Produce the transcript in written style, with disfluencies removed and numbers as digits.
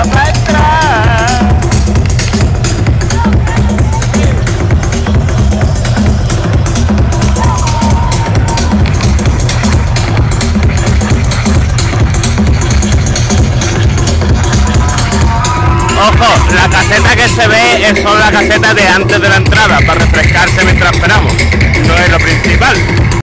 para entrar. Ojo, la caseta que se ve es solo la caseta de antes de la entrada, para refrescarse mientras esperamos. No es lo principal.